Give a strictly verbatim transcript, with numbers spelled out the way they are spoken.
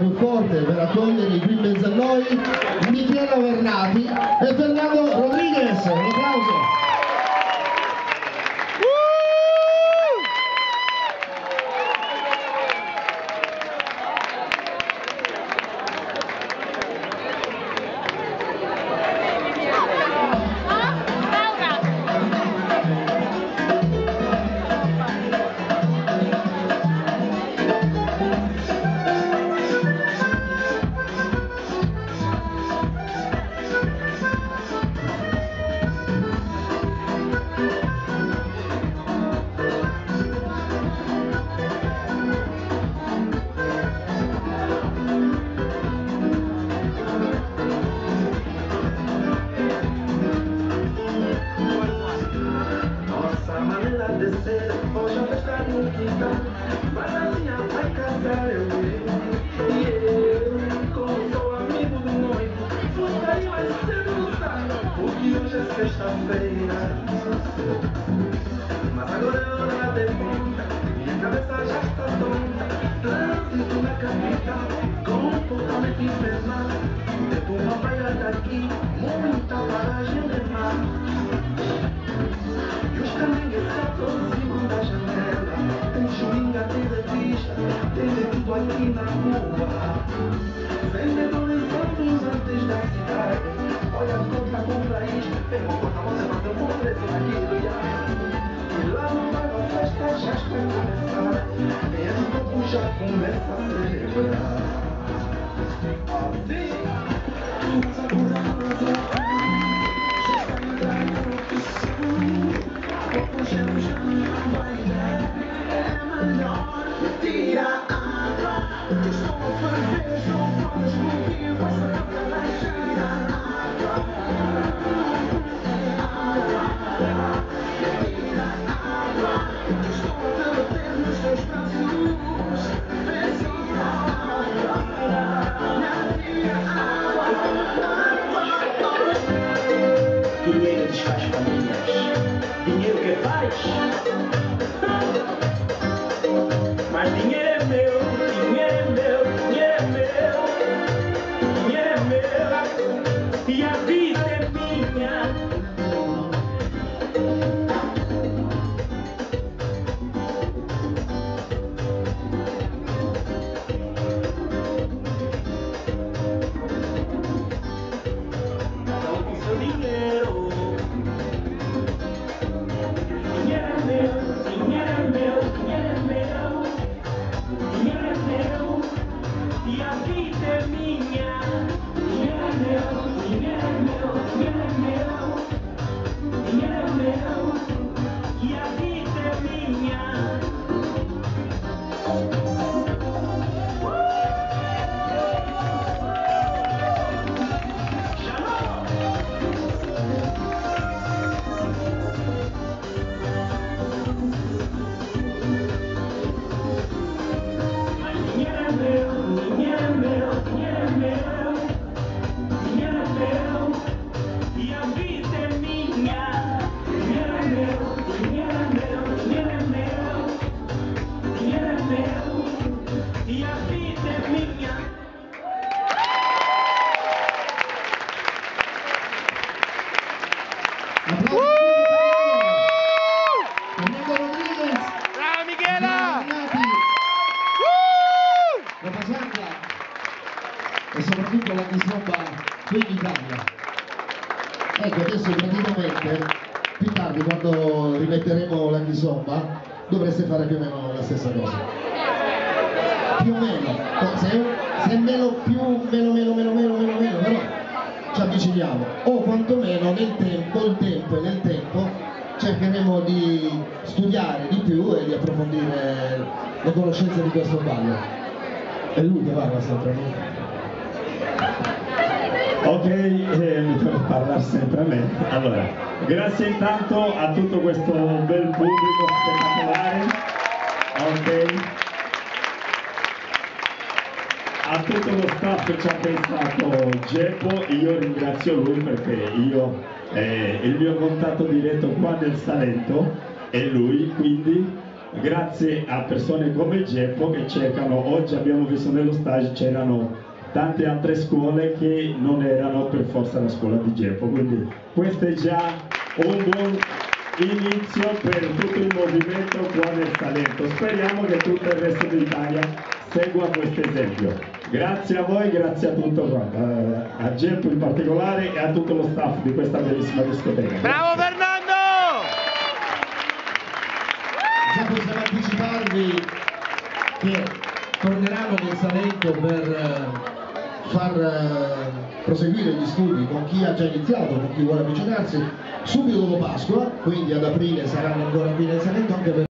forte per accogliere qui in mezzo a noi Michela Vernati e Fernando Rodriguez. Un applauso. Hoje a festa no quintal, mas a minha vai casar eu e eu, como sou amigo do noivo, vou sair mais cedo no sábado, porque hoje é sexta-feira. Mas agora é hora de ponta, minha cabeça já está tonta, trânsito na capital, comportamento infernal, devo uma praia daqui, muita paragem de mar. E os caminhos se aproximam da janela. Tem chuinha, tem revista, tem de tudo aqui na rua. Vendedores ambulantes da cidade. Olha, conta, compra isto. Vem, vou cortar você fazer um bom preço naquilo. E lá no bairro a festa já está a começar. E o povo já começa a celebrar. Assim, vamos apurando. Tira água, que estou a fazer, não podes comigo, essa boca vai tirar água. Água, tira água, que estou a derreter nos teus braços. Tira água, tira água. Dinheiro desfaz famílias, dinheiro que faz. Mas dinheiro é meu, dinheiro é meu, dinheiro é meu, dinheiro é meu, e a vida é minha. Não com seu dinheiro, dinheiro é meu, dinheiro é meu, dinheiro é meu. Dinheiro é meu, e a vida é minha. Dinheiro é meu, dinheiro é meu, dinheiro é meu. Dinheiro é meu, e a vida é minha. E soprattutto la disroba qui in Italia. Ecco, adesso praticamente più tardi, quando rimetteremo la disroba, dovreste fare più o meno la stessa cosa. Più o meno, se, se meno più, meno meno meno meno meno meno, però ci avviciniamo. O quantomeno nel tempo, il tempo e nel tempo cercheremo di studiare di più e di approfondire le conoscenze di questo ballo. È lui che parla sempre, no? Ok, eh, mi tocca parlare sempre a me. Allora, grazie intanto a tutto questo bel pubblico spettacolare. Ok. A tutto lo staff che ci ha pensato Geppo, io ringrazio lui perché io eh, il mio contatto diretto qua nel Salento è lui, quindi grazie a persone come Geppo che cercano. Oggi abbiamo visto nello stage c'erano tante altre scuole che non erano per forza la scuola di Geppo, quindi questo è già un buon inizio per tutto il movimento qua nel Salento. Speriamo che tutto il resto d'Italia segua questo esempio. Grazie a voi, grazie a tutto quanto, a Geppo in particolare e a tutto lo staff di questa bellissima discoteca. Bravo Fernando! Già possiamo anticiparvi che torneranno nel Salento per eh, far eh, proseguire gli studi con chi ha già iniziato, con chi vuole avvicinarsi subito dopo Pasqua, quindi ad aprile saranno ancora qui nel Salento anche per